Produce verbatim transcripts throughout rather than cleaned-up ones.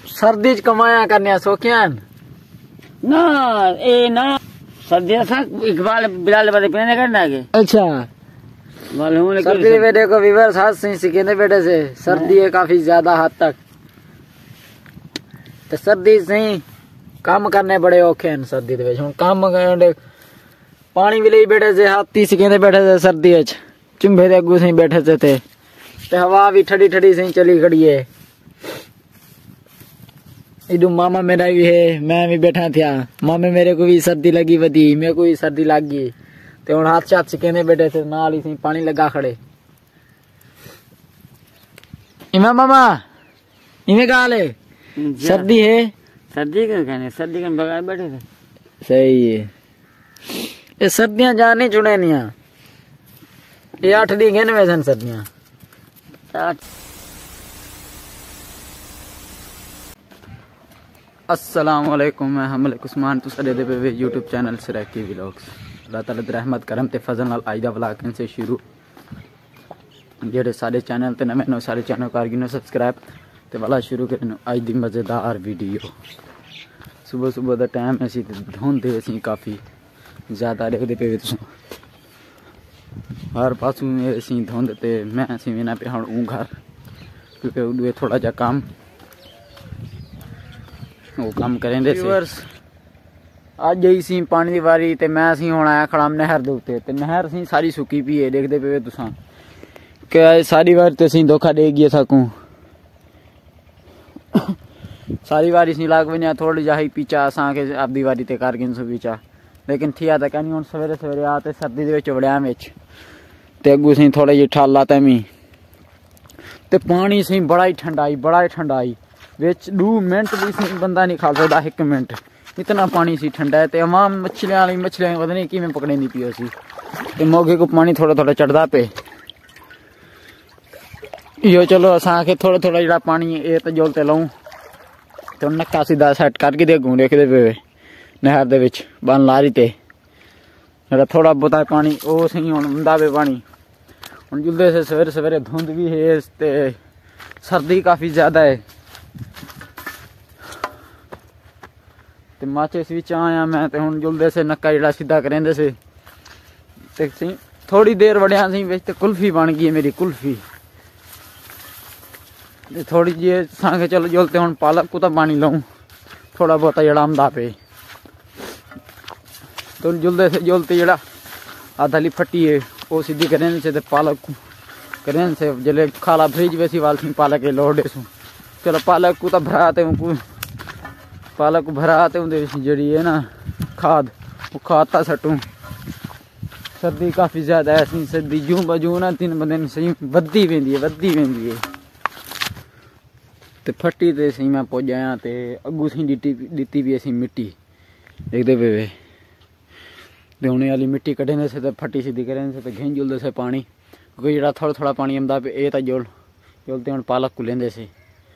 सर्दी च कमाया करने सौखियां ना ए ना सर्दियां सा इकबाल बिलाल बदे पहने करना के अच्छा मालूम है सर्दी में देखो विवर साथ से सिकेने बैठे से सर्दी है काफी ज्यादा हद तक तो सर्दी से काम करने बड़े औखे हैं सर्दी दे विच हुन काम करने पानी भी ले बैठे से हाथी सिकेने बैठे से सर्दी च चुंभे दे अगू से बैठे से थे ते हवा भी ठंडी ठंडी से चली खड़ी है इधर मामा मेरा भी है मैं भी बैठा था मामे मेरे को भी सर्दी लगी वधी मेरे को भी सर्दी लग गई ते हुन हाथ चाथ सिकेने बैठे थे नाल ही पानी लगा खड़े इमा मामा इमे गाल है सर्दी है सर्दी के कहने सर्दी के बगैर बैठे थे सही है ये सर्दियां जा नहीं चुने नहीं ये आठ दिन गए वैसे सर्दियां अस्सलाम वालेकुम मैं हमले उस्मान तुसरे दे पे यूट्यूब चैनल से रखी व्लॉग्स अल्लाह ताला दी रहमत करम ते फजल नाल आइदा व्लॉग से शुरू जेडे सारे चैनल ते नवे नवे सारे चैनल कर गिनो सब्सक्राइब ते वाला शुरू करन आज दी मजेदार वीडियो सुबह सुबह दा टाइम असी धुंधे असी काफ़ी ज़्यादा देखते पे तुस हर पासों असी धुंध ते मैं असी बिना पे हुण ऊँ घर क्योंकि उडे थोड़ा जा काम वो काम करेंगे अज ही सी पानी की वारी ते मैं असी हुण आया खड़ा नहर दे उत्ते ते नहर सी सारी सुक्की पी है देखते पे तुसां कि सारी बार तो असी धोखा दे गए सकूँ सारी बारी सी लाग वञा थोड़ी जा ही पीछा असा के आपदी वारी ते कर गिन सो पीछा लेकिन थिया तो कहनी हुण सवेरे सवेरे आ ते सर्दी दे विच वड़िया विच ते अगू सी थोड़े जी ठाला तैमी ते पानी सी बड़ा ही ठंडाई बड़ा ही ठंडाई विच दो मिनट भी सी बंदा नहीं खा सकदा एक मिनट इतना पानी सी ठंडा है ते अमाम मछलियां वाली मछलियां पता नहीं किवें पकड़ेंदी पई सी ते मोगे को पानी थोड़ा थोड़ा चढ़दा पे यो चलो असा के थोड़ा थोड़ा जड़ा पानी ए तो जोलते लाऊं तो नक्का सीधा सेट करके देखूं देखते पे नहर दे विच बन लारी ते जड़ा थोड़ा बहुता पानी ओ सही हुण हुंदा पे पानी हुण जुलदे से सवेरे सवेरे धुंध भी है ते सर्दी काफ़ी ज़्यादा है ते माचिस विच आया मैं ते हुण जुलदे से नक्का जड़ा सीधा करेंदे से ते सी थोड़ी देर वड़िया सी विच ते कुल्फी बन गई है मेरी कुल्फी ते थोड़ी जी सांगे चलो जुलते हुण पालक को तो पानी लाऊं थोड़ा बहुता जड़ा आंदा पे तो जुलदे से जुलते जड़ा आधा ली फटी है वो सीधी करें से ते पालक करें से जले खाला फ्रिज वैसी वाल थी पालक के लोडे सु चलो पालक को तो भराते हूँ पालक को भराते हूँ जड़ी है ना खाद वो खाता सटूँ सर्दी काफ़ी ज़्यादा है सी सर्दी जूं बजूं ना तीन बंदे सही वधी वेंदी है वधी वेंदी है ते फटी ते सही मैं पुज आया ते अगू सी दिती दिती भी असी मिट्टी देखते पे ते हुणे वाली मिट्टी कढने से ते फटी सीधी करें से ते घें जुलदे से पानी क्योंकि जड़ा थोड़ा थोड़ा पानी आंदा पे ए तो जोल जोलते हुण पालक को लेंदे से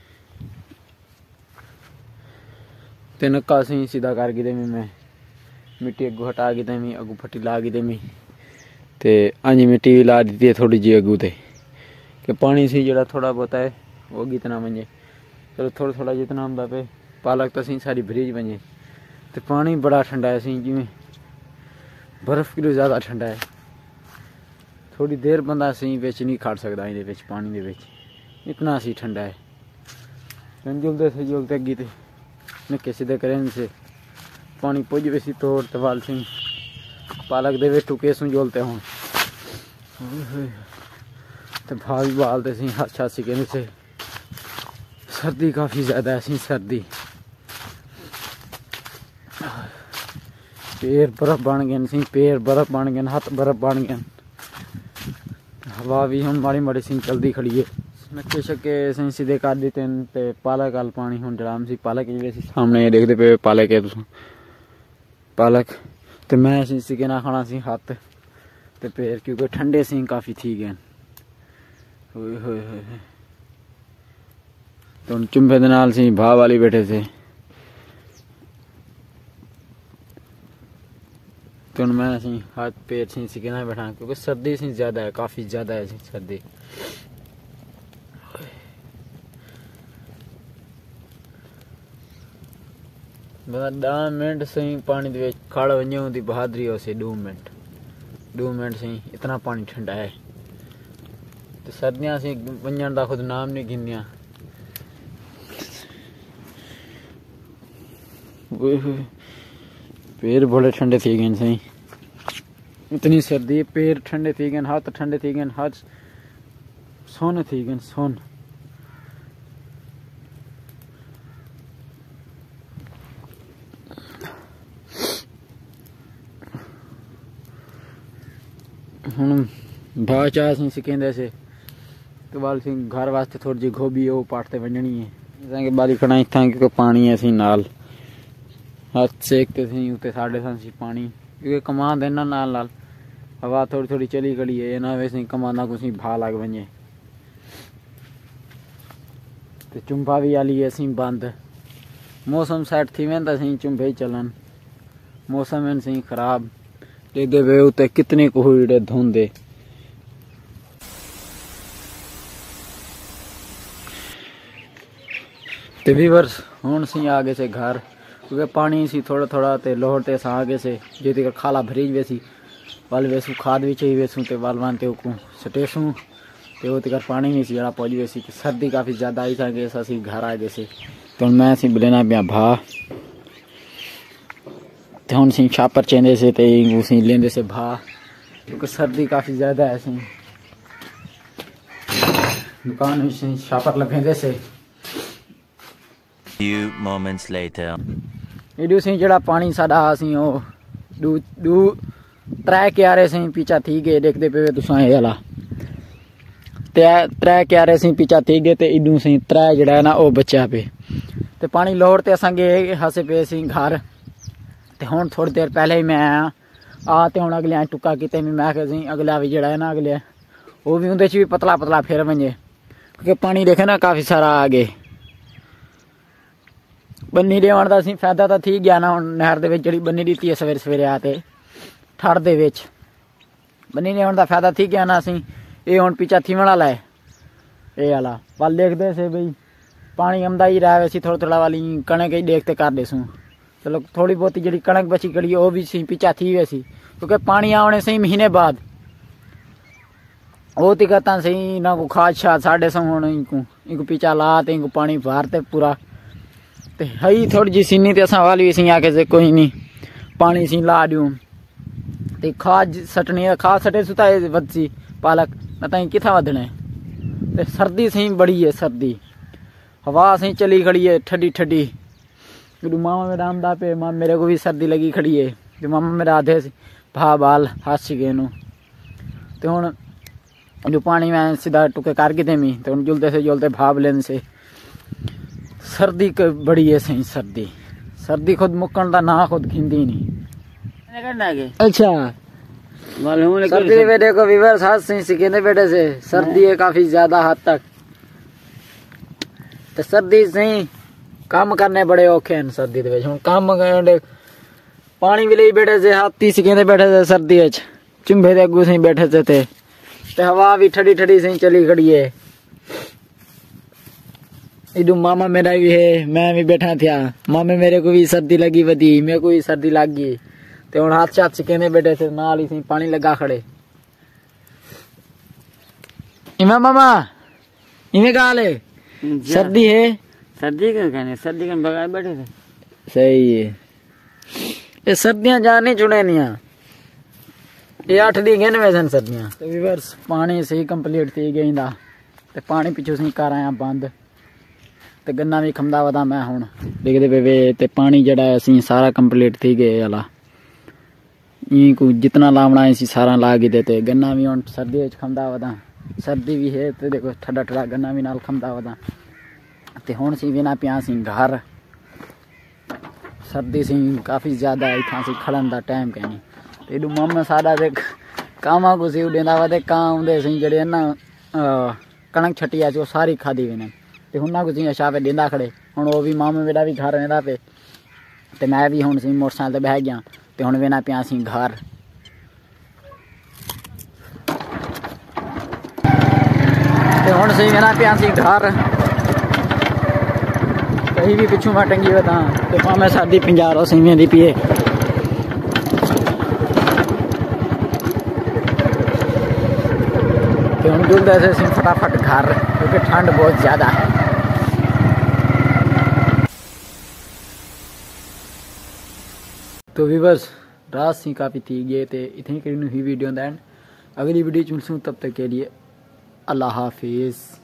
ते नक्का सी सीधा कर गई देमी मैं मिट्टी अगू हटा गई देमी अगू फटी ला गई देमी ते अंजी मिट्टी भी ला दी है थोड़ी जी अगू ते कि पानी सी जड़ा थोड़ा बहुत है वो कितना बने चलो थोड़ा थोड़ा जितना आंदा पे पालक तो सी सारी भरीज बने तो पानी बड़ा ठंडा है सी जिमें बर्फ किलो ज़्यादा ठंडा है थोड़ी देर बंदा सी बिच नहीं खड़ सकता ये विच पानी दे विच इतना सी ठंडा है जुलते से जुलते अगी ते निक्के सीधे करें से पानी पुज वैसी तोड़ तो वाल सी पालक दे विच टुके सू जोलते हों तो भाग बालते सी हाथ छात सी कहने से सर्दी काफ़ी ज़्यादा है सी सर्दी पैर बर्फ बन गए सी पैर बर्फ बन गए हाथ बर्फ बन गए हवा भी हम माड़ी माड़ी सी चलती खड़ी है नक्के शक्के सी सीधे कर दिते ते पालक वाल पानी हम जड़ाम सी पालक जी सामने देखते पे पालक है तुस पालक तो मैं सी सिके ना खाना सी हाथ ते पैर क्योंकि ठंडे सी काफ़ी थी गए होए होए होए तो चुंबे दे नाल सी भाव वाली बैठे थे तो मैं सी हाथ पैर सी सिके ना बैठा क्योंकि सर्दी सी ज़्यादा है काफ़ी ज़्यादा है सर्दी ॾह मिंट सही पानी दे विच खड़ वञे हुंदी बहादरी होसी दो मिनट दो मिनट सही इतना पानी ठंडा है। तो सर्दियां से वञण दा खुद नाम नहीं गिनदियां। पैर बड़े ठंडे थी गए सही, इतनी सर्दी पैर ठंडे थी गए, हाथ ठंडे थी गए, हाथ सोन थी गए सोन। हुन भाव चाह सी सिकेंदे से तो बाल सी घर वास्ते थोड़ी जी गोभी वो पाटते वंजनी है। असांखे बारी खड़ा इतना क्योंकि पानी है सी नाल हाथ सेकते सी उते साढ़े सा सी पानी क्योंकि कमा देना नाल नाल हवा थोड़ी थोड़ी चली खड़ी है ना वैसे कमाना कुछ भा लग वजे। तो चुंभा भी आली है सी बंद, मौसम सेट थी वेंदा सी चुंभे चलन, मौसम है सी खराब देदे वे उते कितने कोहड़े धोंदे। ते व्यूअर्स हुन सी आगे से घर क्योंकि पानी सी थोड़ा थोड़ा ते लोहरते सा आगे से जेती का खाला भरीज वेसी वाल वेसू खाद भी चाहिए वेसू ते वाल वानते को सटेसू ते वो तिकर पानी नहीं सी जड़ा पहुंच वेसी कि सर्दी काफ़ी ज़्यादा आई था ऐसा सी घर आगे से। तो मैं सी बलेना पिया भा ते हुन सी छापर चेंदे से ते उसी लेंदे से भा क्योंकि सर्दी काफ़ी ज़्यादा है सी दुकान में सी छापर लभेंदे से। Few moments later. इडू सी जड़ा पानी साडा सी ओ दू दू त्रै क्यारे सी पीछा थी गए देखते पे तुसा ये वाला ते त्रै क्यारे सी पीछा थी गए ते इडू सी त्रै जड़ा है ना ओ बचा पे ते पानी लोड़ ते असां गए हसे पे सी घर। ते हुन थोड़ी देर पहले ही मैं आया आ ते हुन अगले टुक्का किते मैं के सी अगला भी जड़ा है ना अगले वो भी उंदे च भी पतला पतला फिर वजे क्योंकि पानी देखे ना काफ़ी सारा आगे बन्नी देवन का सी फायदा तो थी गया ना। हुन नहर दे विच जड़ी बन्नी दी है सवेरे सवेरे आते ठड़ दे विच बन्नी देवन का फायदा थी गया ना। असी ये हुन पीछा थीवण वाला है ये वाला वाल देखते से बई पानी आंदा ही रहा वैसी थोड़ा थोड़ा वाली कणक ही देखते कर देसूँ। चलो थोड़ी बहुत जी कणक बची कड़ी वो भी सी पीछा थी वैसी क्योंकि पानी आने से ही महीने बाद वो तिकता सही ना को खाद शाद साढ़े सौ हूँ इनको इनको पीछा ला तो इनको पानी भरते पूरा ते हई थोड़ी जी सीनी ते असां वाली सी आके से कोई नहीं पानी सी ला दूँ ते खाद सटनी है खाद सटे सुता वधसी पालक न ताई किथा वधने ते सर्दी सही बड़ी है सर्दी हवा सही चली खड़ी है ठंडी ठंडी। मामा मेरा आमदा पे मामा मेरे को भी सर्दी लगी खड़ी है तो मामा मेरा आधे भा बाल हाथ गए नू तो हुन जो पानी में सीधा टुके कर के मी तो हुन जुलते से जुलते भाव लेने से सर्दी बड़ी है सही सर्दी सर्दी खुद मुक्कन का ना खुद खिंदी नहीं। अच्छा सर्दी बेटे को विवर्स हाथ से सिकेंदे बेटे से सर्दी है काफी ज्यादा हद तक तो सर्दी सही काम करने बड़े औखे हैं सर्दी दे हुन काम पानी भी ले बैठे से हाथी सिकेंदे बैठे से सर्दी चुंभे दे अगू से बैठे से थे ते हवा भी ठंडी ठंडी से चली खड़ी है। इडू मामा मेरा भी है मैं भी बैठा था मामे मेरे को भी सर्दी लगी वधी मेरे को भी सर्दी लग गई ते हुन हाथ चाथ सिकेंदे बैठे से नाल ही से पानी लगा खड़े। इमा मामा इमे गाल है सर्दी है सर्दी का कहने सर्दी का बगाए बैठे थे सही है ये सर्दियां जाने चुने नहीं ये आठ दी गए वैसे सर्दियां तो व्यूअर्स पानी सही कंप्लीट थी गई दा ते पानी पिछू सी कर आया बंद ते गन्ना भी खमदा वदा मैं हुन देखदे पे वे ते पानी जड़ा असी सारा कंप्लीट थी गए वाला ई को जितना लावना है सारा ला के देते गन्ना भी हुन सर्दी च खमदा वदा सर्दी भी है तो देखो ठंडा ठंडा गन्ना भी नाल खमदा वदा ते हुन सी बिना पिया सी घर सर्दी सी काफ़ी ज़्यादा इतना सी खड़न का टाइम कहनी ते एडू मामा साडा ते कामा को सी उडेंदा वा ते कां आउंदे सी जड़े ना कणक छटी आ सारी खादी वेने ते हुन्ना को सी अशा पे देंदा खड़े हुन वो भी मामा मेरा भी घर वेंदा पे ते मैं भी हुन सी मोटरसाइकिल ते बह गया ते हुन वेना पिया सी घर ते हुन सी वेना पिया सी घर कहीं भी पिछू में टंगी हुआ था तो भावें साडी पंजाह सीवें दी पिए। तो हम जुलते से सिंह फटाफट घर क्योंकि ठंड बहुत ज़्यादा है। तो भी बस रात सी काफ़ी थी गए थे इतनी करी हुई वीडियो दैन। अगली वीडियो मिलसूँ तब तक के लिए अल्लाह हाफिज़।